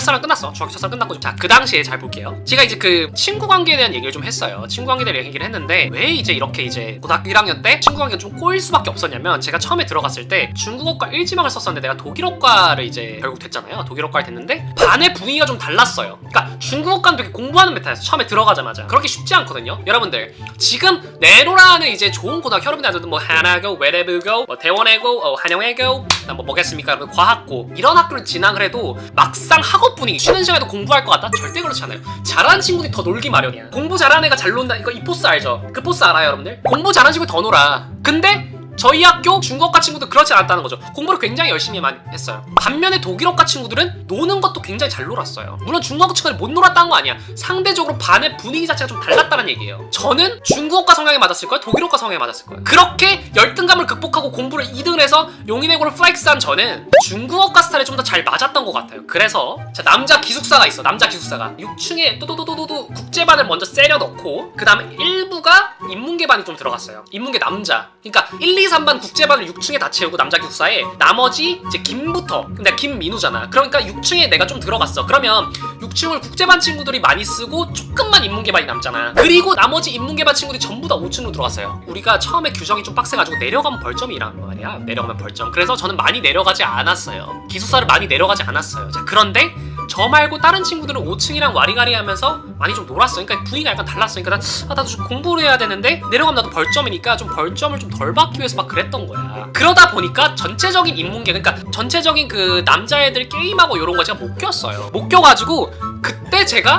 첫사랑 끝났어. 중학교 첫사랑 끝났고. 자, 그 당시에 잘 볼게요. 제가 이제 그 친구 관계에 대한 얘기를 좀 했어요. 친구 관계에 대한 얘기를 했는데 왜 이제 이렇게 이제 고등학교 1학년 때 친구 관계가 좀 꼬일 수밖에 없었냐면, 제가 처음에 들어갔을 때 중국어과 1지망을 썼었는데 내가 독일어과를 이제 결국 됐잖아요. 독일어과를 됐는데 반의 분위기가 좀 달랐어요. 그러니까 중국어과는 되게 공부하는 메타였어. 처음에 들어가자마자. 그렇게 쉽지 않거든요. 여러분들 지금 내노라는 이제 좋은 고등학교, 여러분들도 뭐 하나고, 외대부고, 뭐 대원외고, 한영외고, 뭐 뭐겠습니까? 과학고, 이런 학교를 진학을 해도 막상 학업 분위기, 쉬는 시간에도 공부할 것 같다? 절대 그렇지 않아요. 잘하는 친구들이 더 놀기 마련이야. 공부 잘하는 애가 잘 논다. 이거 이 포스 알죠? 그 포스 알아요, 여러분들? 공부 잘하는 친구 더 놀아. 근데 저희 학교 중국어과 친구도 그렇지 않았다는 거죠. 공부를 굉장히 열심히 많이 했어요. 반면에 독일어과 친구들은 노는 것도 굉장히 잘 놀았어요. 물론 중국어과 친구들이 못 놀았다는 거 아니야. 상대적으로 반의 분위기 자체가 좀 달랐다는 얘기예요. 저는 중국어과 성향에 맞았을 거예요, 독일어과 성향에 맞았을 거예요. 그렇게 열등감을 극복하고 공부를 2등을 해서 용인외고를 플렉스한 저는 중국어과 스타일에 좀 더 잘 맞았던 것 같아요. 그래서 자, 남자 기숙사가 있어. 남자 기숙사가 6층에 또도도도도 국제반을 먼저 세려 넣고, 그 다음에 1부가 인문계반이 좀 들어갔어요. 인문계 남자. 그러니까 1, 2, 3반 국제반을 6층에 다 채우고 남자 기숙사에 나머지 이제 김부터, 근데 김민우잖아. 그러니까 6층에 내가 좀 들어갔어. 그러면 6층을 국제반 친구들이 많이 쓰고 조금만 인문계반이 남잖아. 그리고 나머지 인문계반 친구들이 전부 다 5층으로 들어갔어요. 우리가 처음에 규정이 좀 빡세가지고 내려가면 벌점이란 말이야. 내려가면 벌점. 그래서 저는 많이 내려가지 않았어요. 기숙사를 많이 내려가지 않았어요. 자, 그런데 저 말고 다른 친구들은 5층이랑 와리가리 하면서 많이 좀 놀았어. 그러니까 분위기가 약간 달랐으니까 나도 좀 공부를 해야 되는데 내려가면 나도 벌점이니까 좀 벌점을 좀 덜 받기 위해서 막 그랬던 거야. 그러다 보니까 전체적인 인문계, 그러니까 전체적인 그 남자애들 게임하고 이런 거 제가 못 꼈어요. 못 껴가지고 그때 제가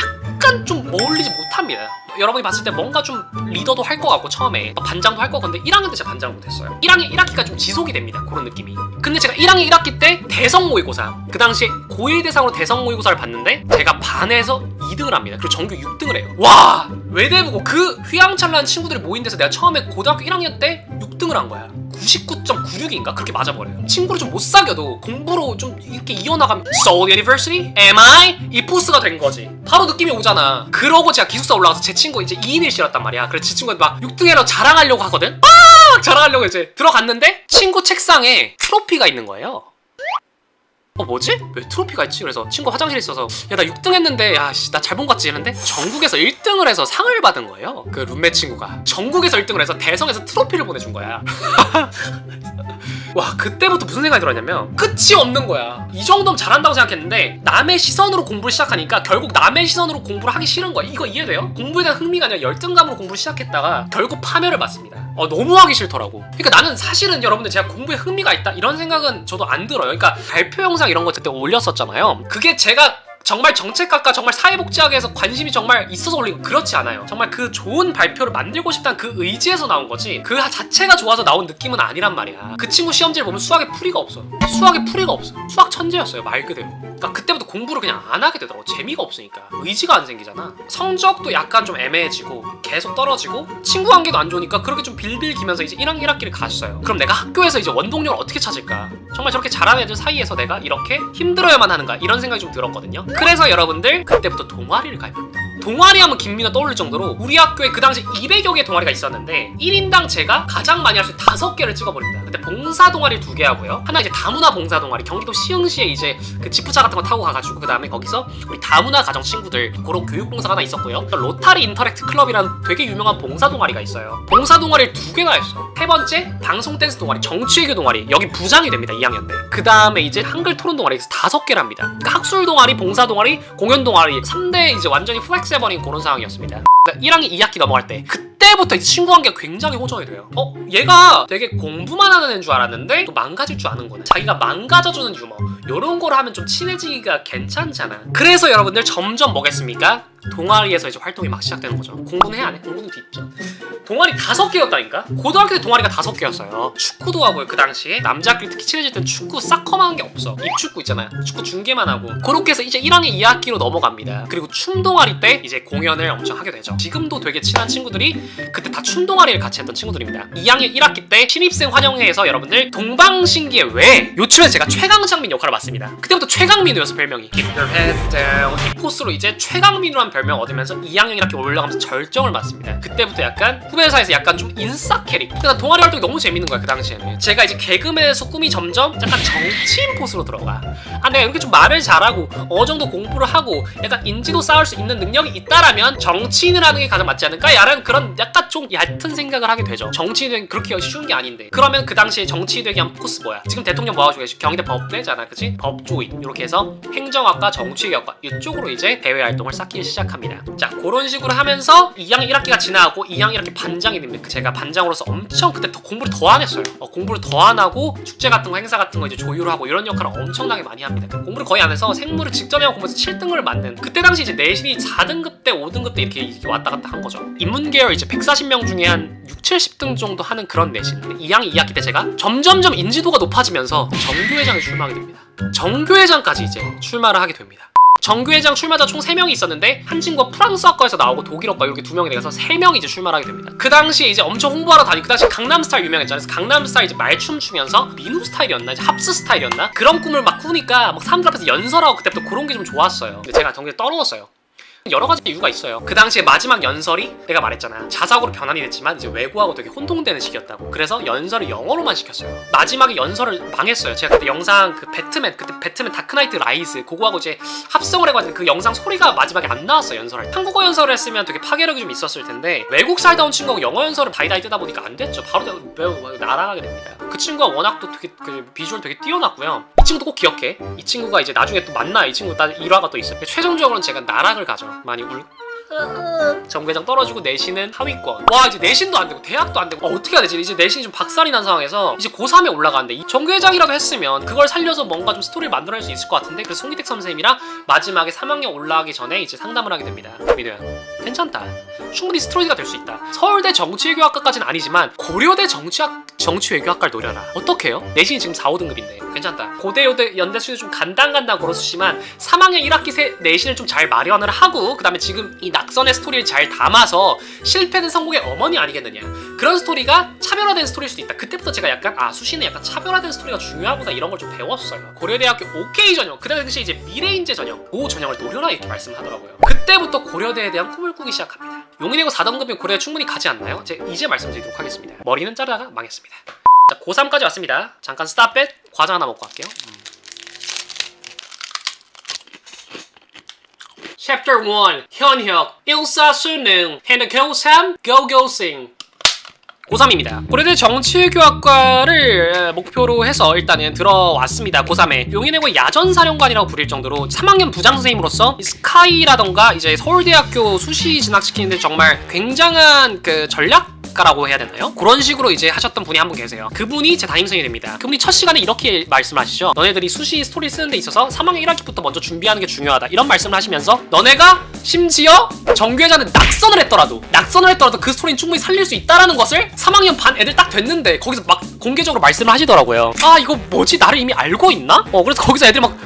약간 좀 어울리지 못합니다. 여러분이 봤을 때 뭔가 좀 리더도 할 것 같고 처음에 반장도 할 것 같은데 1학년 때 제가 반장을 못했어요. 1학년 1학기가 좀 지속이 됩니다. 그런 느낌이. 근데 제가 1학년 1학기 때 대성 모의고사, 그 당시에 고1 대상으로 대성 모의고사를 봤는데 제가 반에서 2등을 합니다. 그리고 전교 6등을 해요. 와! 외대부고 그 휘황찬란한 친구들이 모인 데서 내가 처음에 고등학교 1학년 때 6등을 한 거야. 99.96인가? 그렇게 맞아버려요. 친구를 좀 못 사귀어도 공부로 좀 이렇게 이어나가면 Seoul University? Am I? 이 포스가 된 거지. 바로 느낌이 오잖아. 그러고 제가 기숙사 올라가서 제 친구 이제 2인 1실이었단 말이야. 그래서 제 친구가 막 6등이라고 자랑하려고 하거든? 막 자랑하려고 이제 들어갔는데 친구 책상에 트로피가 있는 거예요. 뭐지? 왜 트로피가 있지? 그래서 친구 화장실에 있어서 야, 나 6등 했는데 야, 씨, 나 잘 본 것 같지? 이랬는데 전국에서 1등을 해서 상을 받은 거예요. 그 룸메 친구가 전국에서 1등을 해서 대성에서 트로피를 보내준 거야. 와, 그때부터 무슨 생각이 들었냐면 끝이 없는 거야. 이 정도면 잘한다고 생각했는데 남의 시선으로 공부를 시작하니까 결국 남의 시선으로 공부를 하기 싫은 거야. 이거 이해돼요? 공부에 대한 흥미가 아니라 열등감으로 공부를 시작했다가 결국 파멸을 맞습니다. 너무 하기 싫더라고. 그러니까 나는 사실은 여러분들 제가 공부에 흥미가 있다 이런 생각은 저도 안 들어요. 그러니까 발표 영상 이런 거 그때 올렸었잖아요. 그게 제가 정말 정책학과, 정말 사회복지학에서 관심이 정말 있어서 올린 거 그렇지 않아요. 정말 그 좋은 발표를 만들고 싶다는 그 의지에서 나온 거지 그 자체가 좋아서 나온 느낌은 아니란 말이야. 그 친구 시험지를 보면 수학에 풀이가 없어. 수학에 풀이가 없어. 수학 천재였어요, 말 그대로. 그러니까 그때부터 공부를 그냥 안 하게 되더라고. 재미가 없으니까. 의지가 안 생기잖아. 성적도 약간 좀 애매해지고 계속 떨어지고 친구 관계도 안 좋으니까 그렇게 좀 빌빌 기면서 이제 1학년 1학기를 갔어요. 그럼 내가 학교에서 이제 원동력을 어떻게 찾을까? 정말 저렇게 잘하는 애들 사이에서 내가 이렇게 힘들어야만 하는가? 이런 생각이 좀 들었거든요. 그래서 여러분들 그때부터 동아리를 가입합니다. 동아리 하면 김민호 떠올릴 정도로 우리 학교에 그 당시 200여 개 동아리가 있었는데 1인당 제가 가장 많이 할 수 있는 5개를 찍어버립니다. 근데 봉사 동아리 2개 하고요. 하나 이제 다문화 봉사 동아리, 경기도 시흥시에 이제 그 지프차 같은 거 타고 가가지고 그 다음에 거기서 우리 다문화 가정 친구들 그런 교육 봉사가 하나 있었고요. 로타리 인터랙트 클럽이라는 되게 유명한 봉사 동아리가 있어요. 봉사 동아리를 2개나 했어. 세 번째 방송 댄스 동아리, 정치외교 동아리, 여기 부장이 됩니다. 2학년 때. 그 다음에 이제 한글 토론 동아리 5개를 합니다. 그러니까 학술 동아리, 봉사 동아리, 공연 동아리 3대 이제 완전히 플렉스 해버린 그런 상황이었습니다. 그러니까 1학년 2학기 넘어갈 때 그때부터 이제 친구 관계가 굉장히 호전이 돼요. 얘가 되게 공부만 하는 애인 줄 알았는데 또 망가질 줄 아는 거네. 자기가 망가져주는 유머 요런 걸 하면 좀 친해지기가 괜찮잖아. 그래서 여러분들 점점 뭐겠습니까? 동아리에서 이제 활동이 막 시작되는 거죠. 공부는 해야 안 해? 공부는 뒤집죠. 동아리 5개였다니까? 고등학교 때 동아리가 5개였어요. 축구도 하고요. 그 당시에 남자끼리 특히 친해질 땐 축구 싹컴 하는 게 없어. 입축구 있잖아요. 축구 중계만 하고 그렇게 해서 이제 1학년 2학기로 넘어갑니다. 그리고 춤 동아리 때 이제 공연을 엄청 하게 되죠. 지금도 되게 친한 친구들이 그때 다 춤 동아리를 같이 했던 친구들입니다. 2학년 1학기 때 신입생 환영회에서 여러분들 동방신기의 왜 요즘에 제가 최강창민 역할을 맡습니다. 그때부터 최강민우였어, 별명이. Keep your head down. 이 포스로 이제 최강민우란 후배라는 별명 얻으면서 2학년 이렇게 올라가면서 절정을 맞습니다. 그때부터 약간 후배사에서 약간 좀 인싸 캐릭. 근데 동아리 활동이 너무 재밌는 거야 그 당시에는. 제가 이제 개그맨에서 꿈이 점점 약간 정치인 포스로 들어가. 아 내가 이렇게 좀 말을 잘하고 어느 정도 공부를 하고 약간 인지도 쌓을 수 있는 능력이 있다라면 정치인을 하는 게 가장 맞지 않을까? 라는 그런 약간 좀 얕은 생각을 하게 되죠. 정치인 되기 그렇게 쉬운 게 아닌데. 그러면 그 당시에 정치인 되기 위한 코스 뭐야? 지금 대통령 뭐 하고 계시? 경희대 법대잖아, 그치? 법조인 이렇게 해서 행정학과, 정치외교학과 이쪽으로 이제 대외 활동을 쌓기 시작합니다. 자, 그런 식으로 하면서 2학년 1학기가 지나가고 2학년 1학기 반장이 됩니다. 제가 반장으로서 엄청 그때 공부를 더 안 했어요. 공부를 더 안 하고 축제 같은 거, 행사 같은 거 이제 조율을 하고 이런 역할을 엄청나게 많이 합니다. 공부를 거의 안 해서 생물을 직전에 하고 공부해서 7등을 맞는. 그때 당시 이제 내신이 4등급 때 5등급 때 이렇게 왔다 갔다 한 거죠. 인문계열 이제 140명 중에 한 70등 정도 하는 그런 내신. 2학년 2학기 때 제가 점점점 인지도가 높아지면서 정교회장에 출마하게 됩니다. 정교회장까지 이제 출마를 하게 됩니다. 정교회장 출마자 총 3명이 있었는데 한 친구가 프랑스학과에서 나오고 독일학과 이렇게 2명이 돼서 3명이 이제 출마를 하게 됩니다. 그 당시에 이제 엄청 홍보하러 다니고 그 당시 강남스타일 유명했잖아요. 그래서 강남스타일 이제 말춤 추면서 민우 스타일이었나? 이제 합스 스타일이었나? 그런 꿈을 막 꾸니까 막 사람들 앞에서 연설하고 그때부터 그런 게 좀 좋았어요. 근데 제가 정교에 떨어졌어요. 여러 가지 이유가 있어요. 그 당시에 마지막 연설이 내가 말했잖아. 자사고로 변환이 됐지만 이제 외고하고 되게 혼동되는 시기였다고. 그래서 연설을 영어로만 시켰어요. 마지막에 연설을 망했어요. 제가 그때 영상 그 배트맨 그때 배트맨 다크나이트 라이즈 그거하고 이제 합성을 해가지고 그 영상 소리가 마지막에 안 나왔어요. 연설을. 한국어 연설을 했으면 되게 파괴력이 좀 있었을 텐데 외국 살다 온 친구하고 영어 연설을 다이다이 뜨다 보니까 안 됐죠. 바로 매우 날아가게 됩니다. 그 친구가 워낙 또 되게 그 비주얼 되게 뛰어났고요. 이 친구도 꼭 기억해. 이 친구가 이제 나중에 또 만나. 이 친구 딱 1화가 또 있어요. 최종적으로는 제가 나락을 가죠. 많이 정교회장 떨어지고 내신은 하위권. 와 이제 내신도 안 되고 대학도 안 되고 어떻게 해야 되지? 이제 내신이 좀 박살이 난 상황에서 이제 고3에 올라가는데 이 정교회장이라도 했으면 그걸 살려서 뭔가 좀 스토리를 만들어낼 수 있을 것 같은데 그래서 송기택 선생님이랑 마지막에 3학년 올라가기 전에 이제 상담을 하게 됩니다. 민우야 괜찮다. 충분히 스토리가 될 수 있다. 서울대 정치외교학과까지는 아니지만 고려대 정치외교학과를 노려라. 어떡해요? 내신이 지금 4, 5등급인데 괜찮다. 고대 연대 수준이 좀 간당간당 걸어주시지만 3학년 1학기 내신을 좀 잘 마련을 하고 그 다음에 지금 이 낙선의 스토리를 잘 담아서 실패는 성공의 어머니 아니겠느냐. 그런 스토리가 차별화된 스토리일 수도 있다. 그때부터 제가 약간 수시는 약간 차별화된 스토리가 중요하구나 이런 걸 좀 배웠어요. 고려대학교 OK 전형 그때 당시 이제 미래인재 전형 그 전형을 노려라 이렇게 말씀하더라고요. 그때부터 고려대에 대한 꿈을 꾸기 시작합니다. 용인외고 4등급이면 고려대 충분히 가지 않나요? 제가 이제 말씀드리도록 하겠습니다. 머리는 자르다가 망했습니다. 자, 고3까지 왔습니다. 잠깐 스탑뱃 과자 하나 먹고 갈게요. Chapter 1 현역 일사수능 해는 고3 고고생 고3입니다. 고려대 정치외교학과를 목표로 해서 일단은 들어왔습니다. 고3에 용인외고 야전사령관이라고 부릴 정도로 3학년 부장선생님으로서 스카이라던가 이제 서울대학교 수시 진학시키는데 정말 굉장한 그 전략가라고 해야 되나요? 그런 식으로 이제 하셨던 분이 한 분 계세요. 그분이 제 담임선생님이 됩니다. 그분이 첫 시간에 이렇게 말씀하시죠. 너네들이 수시 스토리 쓰는 데 있어서 3학년 1학기부터 먼저 준비하는 게 중요하다. 이런 말씀을 하시면서 너네가 심지어 정교회장은 낙선을 했더라도 그 스토리는 충분히 살릴 수 있다라는 것을 3학년 반 애들 딱 됐는데 거기서 막 공개적으로 말씀을 하시더라고요. 아 이거 뭐지? 나를 이미 알고 있나? 그래서 거기서 애들이 막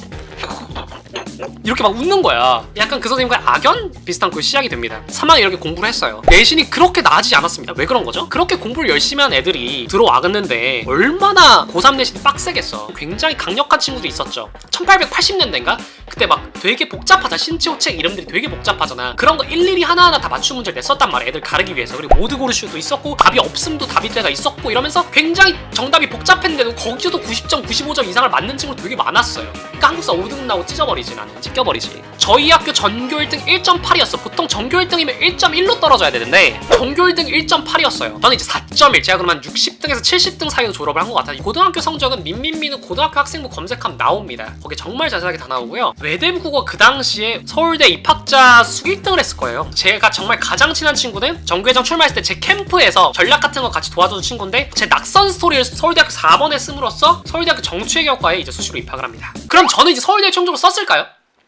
이렇게 막 웃는 거야. 약간 그 선생님과 악연 비슷한 그 시작이 됩니다. 3학년 이렇게 공부를 했어요. 내신이 그렇게 나아지지 않았습니다. 왜 그런 거죠? 그렇게 공부를 열심히 한 애들이 들어와갔는데 얼마나 고3 내신이 빡세겠어. 굉장히 강력한 친구도 있었죠. 1880년대인가? 그때 막 되게 복잡하잖아. 신치호책 이름들이 되게 복잡하잖아. 그런 거 일일이 하나하나 다 맞춤 문제를 냈었단 말이야. 애들 가르기 위해서. 그리고 모드고르슈도 있었고 답이 없음도 답일 때가 있었고 이러면서 굉장히 정답이 복잡했는데도 거기서도 90점, 95점 이상을 맞는 친구 되게 많았어요. 그러니까 한국사 5등급 나오고 찢어버리지 나는. 찢겨버리지. 저희 학교 전교 1등 1.8이었어. 보통 전교 1등이면 1.1로 떨어져야 되는데 전교 1등 1.8이었어요. 저는 이제 4.1. 제가 그러면 60등에서 70등 사이로 졸업을 한 것 같아요. 고등학교 성적은 민민민은 고등학교 학생부 검색하면 나옵니다. 거기 정말 자세하게 다 나오고요. 외대부 국어 그 당시에 서울대 입학자 수 1등을 했을 거예요. 제가 정말 가장 친한 친구는 정교회장 출마했을 때 제 캠프에서 전략 같은 거 같이 도와주는 친구인데 제 낙선 스토리를 서울대학교 4번에 씀으로써 서울대학교 정치외교학과에 이제 수시로 입학을 합니다. 그럼 저는 이제 서울대 총적으로 썼을까요?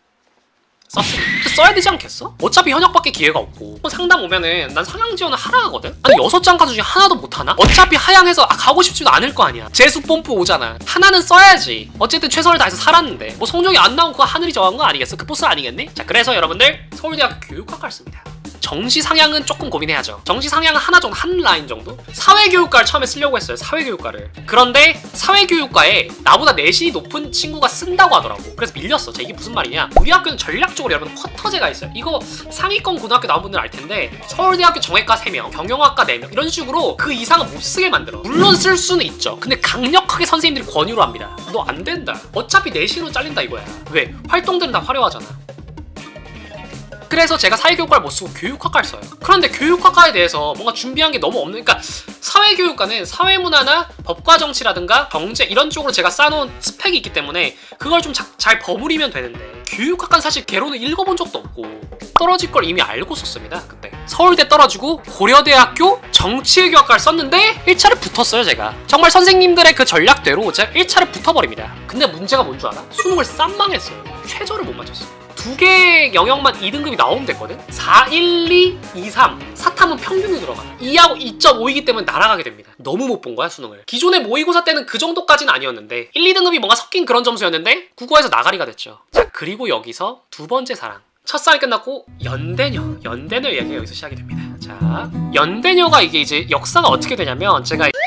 써야 되지 않겠어? 어차피 현역밖에 기회가 없고 상담 오면은 난 상향 지원을 하라 하거든? 아니 6장 가수 중에 하나도 못하나? 어차피 하향해서 가고 싶지도 않을 거 아니야. 재수 뽐뿌 오잖아. 하나는 써야지. 어쨌든 최선을 다해서 살았는데 뭐 성적이 안 나온 그거 하늘이 정한 거 아니겠어? 그 포스 아니겠니? 자 그래서 여러분들 서울대학교 교육학과를 씁니다. 정시 상향은 조금 고민해야죠. 정시 상향은 하나 정도, 한 라인 정도? 사회교육과를 처음에 쓰려고 했어요. 사회교육과를. 그런데 사회교육과에 나보다 내신이 높은 친구가 쓴다고 하더라고. 그래서 밀렸어. 이게 무슨 말이냐, 우리 학교는 전략적으로 여러분 쿼터제가 있어요. 이거 상위권 고등학교 나온 분들은 알 텐데 서울대학교 정외과 3명, 경영학과 4명 이런 식으로 그 이상은 못 쓰게 만들어. 물론 쓸 수는 있죠. 근데 강력하게 선생님들이 권유를 합니다. 너 안 된다. 어차피 내신으로 잘린다 이거야. 왜? 활동들은 다 화려하잖아. 그래서 제가 사회교육과를 못 쓰고 교육학과를 써요. 그런데 교육학과에 대해서 뭔가 준비한 게 너무 없는, 그러니까 사회교육과는 사회문화나 법과 정치라든가 경제 이런 쪽으로 제가 쌓아놓은 스펙이 있기 때문에 그걸 좀 잘 버무리면 되는데, 교육학과는 사실 개론을 읽어본 적도 없고 떨어질 걸 이미 알고 썼습니다. 그때 서울대 떨어지고 고려대학교 정치외교학과를 썼는데 1차를 붙었어요. 제가 정말 선생님들의 그 전략대로 제가 1차를 붙어버립니다. 근데 문제가 뭔 줄 알아? 수능을 쌈망했어요. 최저를 못 맞췄어. 2개 영역만 2등급이 나오면 됐거든? 4, 1, 2, 2, 3 사탐은 평균으로 들어가. 2하고 2.5이기 때문에 날아가게 됩니다. 너무 못 본 거야 수능을. 기존의 모의고사 때는 그 정도까지는 아니었는데 1, 2등급이 뭔가 섞인 그런 점수였는데 국어에서 나가리가 됐죠. 자, 그리고 여기서 두 번째 사랑. 첫사랑이 끝났고 연대녀 얘기가 여기서 시작이 됩니다. 자, 연대녀가 이게 이제 역사가 어떻게 되냐면, 제가